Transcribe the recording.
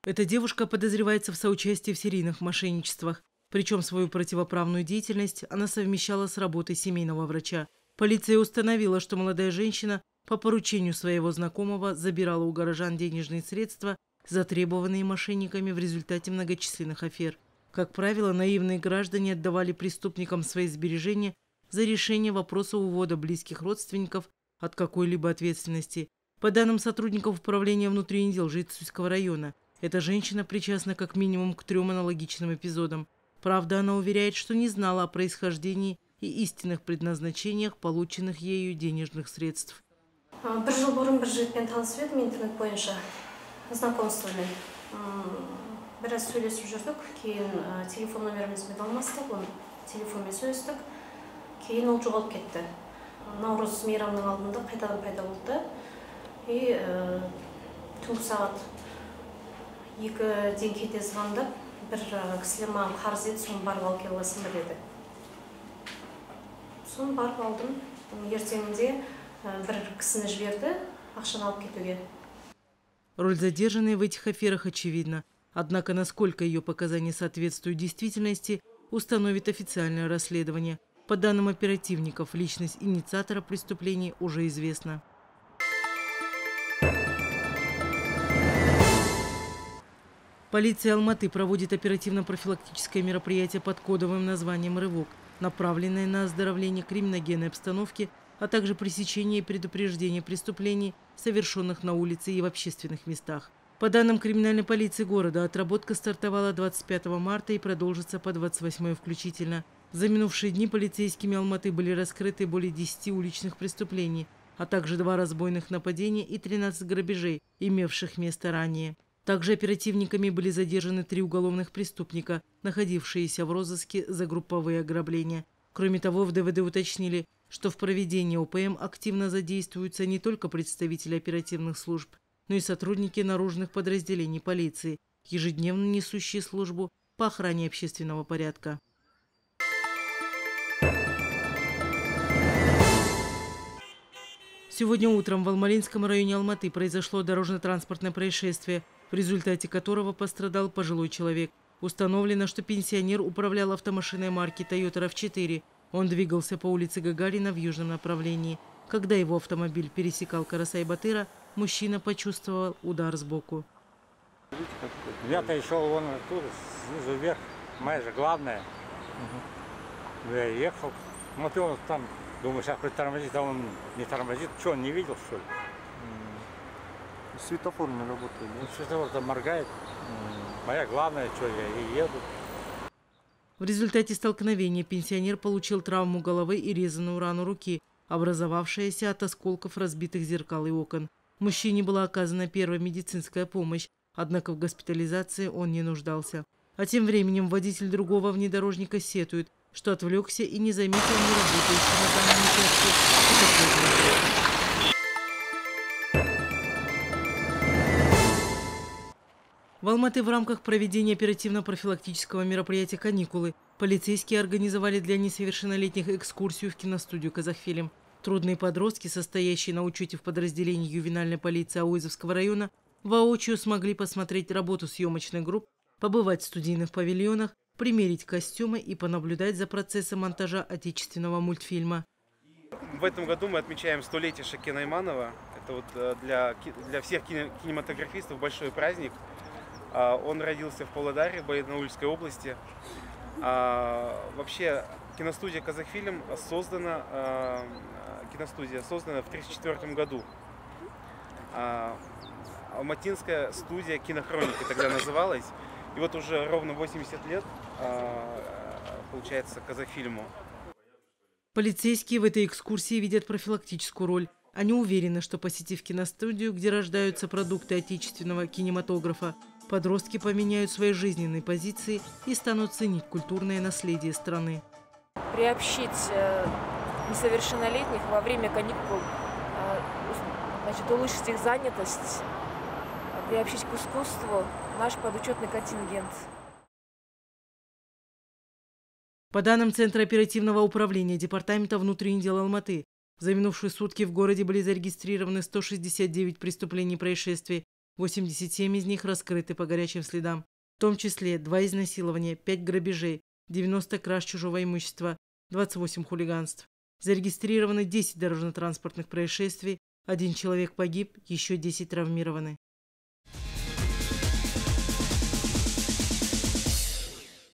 Эта девушка подозревается в соучастии в серийных мошенничествах. Причем свою противоправную деятельность она совмещала с работой семейного врача. Полиция установила, что молодая женщина по поручению своего знакомого забирала у горожан денежные средства, затребованные мошенниками в результате многочисленных афер. Как правило, наивные граждане отдавали преступникам свои сбережения за решение вопроса увода близких родственников от какой-либо ответственности. По данным сотрудников Управления внутренних дел Житсуйского района, эта женщина причастна как минимум к 3 аналогичным эпизодам. Правда, она уверяет, что не знала о происхождении и истинных предназначениях полученных ею денежных средств. Bir жыл бұрын бір жігітпен танысып едім интернет бойынша знакомствомен. Біраз сөйлесіп жүрдік, кейін телефон номерімізбен алмастық, оны телефонмен сөйлестік, кейін ол жоғалып кетті. Наурыз мейрамның алдында қайтадан пайда болды. И түнгі сағат 2-ден кете звондап, бір кісілер маған қарыз еді, соны барып алып келіп аласың ба деді. Соны барып алдым, ертеңінде бір кісіні жіберді, ақшаны алып кетуге. Роль задержанной в этих аферах очевидна. Однако, насколько ее показания соответствуют действительности, установит официальное расследование. По данным оперативников, личность инициатора преступлений уже известна. Полиция Алматы проводит оперативно-профилактическое мероприятие под кодовым названием «Рывок», направленное на оздоровление криминогенной обстановки, а также пресечение и предупреждение преступлений, совершенных на улице и в общественных местах. По данным криминальной полиции города, отработка стартовала 25 марта и продолжится по 28 включительно. За минувшие дни полицейскими Алматы были раскрыты более 10 уличных преступлений, а также 2 разбойных нападения и 13 грабежей, имевших место ранее. Также оперативниками были задержаны 3 уголовных преступника, находившиеся в розыске за групповые ограбления. Кроме того, в ДВД уточнили, что в проведении ОПМ активно задействуются не только представители оперативных служб, но и сотрудники наружных подразделений полиции, ежедневно несущие службу по охране общественного порядка. Сегодня утром в Алмалинском районе Алматы произошло дорожно-транспортное происшествие, в результате которого пострадал пожилой человек. Установлено, что пенсионер управлял автомашиной марки Toyota RAV4. Он двигался по улице Гагарина в южном направлении. Когда его автомобиль пересекал Карасай-Батыра, мужчина почувствовал удар сбоку. Я-то шел вон оттуда, снизу вверх, майже главное. Я ехал, смотрел, он там, думаю, сейчас хоть тормозит, а он не тормозит. Что, он не видел, что ли? Светофор не работает, да? Светофор-то моргает. Моя главная, что я и еду. В результате столкновения пенсионер получил травму головы и резаную рану руки, образовавшаяся от осколков разбитых зеркал и окон. Мужчине была оказана первая медицинская помощь, однако в госпитализации он не нуждался. А тем временем водитель другого внедорожника сетует, что отвлекся и не заметил неработающий на данном участке. В Алматы в рамках проведения оперативно-профилактического мероприятия «Каникулы» полицейские организовали для несовершеннолетних экскурсию в киностудию «Казахфильм». Трудные подростки, состоящие на учете в подразделении ювенальной полиции Ауизовского района, воочию смогли посмотреть работу съемочных групп, побывать в студийных павильонах, примерить костюмы и понаблюдать за процессом монтажа отечественного мультфильма. В этом году мы отмечаем 100-летие Шакена Иманова. Это вот для всех кинематографистов большой праздник. Он родился в Павлодаре, Баянаульской области. Вообще киностудия «Казахфильм» создана в 1934 году. Алматинская студия кинохроники тогда называлась. И вот уже ровно 80 лет, получается, «Казахфильму». Полицейские в этой экскурсии видят профилактическую роль. Они уверены, что, посетив киностудию, где рождаются продукты отечественного кинематографа, подростки поменяют свои жизненные позиции и станут ценить культурное наследие страны. Приобщить несовершеннолетних во время каникул, улучшить их занятость, приобщить к искусству наш подучетный контингент. По данным Центра оперативного управления Департамента внутренних дел Алматы, за минувшие сутки в городе были зарегистрированы 169 преступлений и происшествий, 87 из них раскрыты по горячим следам, в том числе 2 изнасилования, 5 грабежей, 90 краж чужого имущества, 28 хулиганств. Зарегистрированы 10 дорожно-транспортных происшествий, 1 человек погиб, еще 10 травмированы.